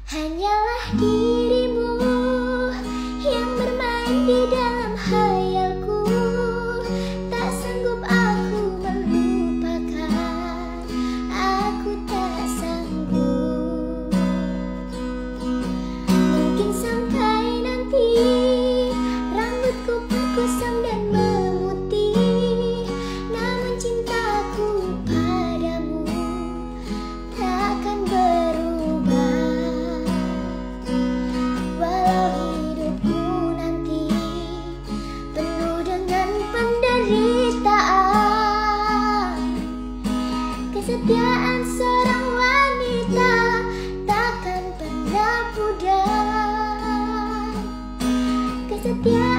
Hanyalah dirimu yang bermain di dalam hayalku. Tak sanggup aku melupakan, aku tak sanggup. Mungkin sampai nanti rambutku kusam dan memutih, namun cintaku padamu takkan berubah. Walau hidupku nanti penuh dengan penderitaan, kesetiaan seorang wanita takkan pernah pudar. Kesetiaan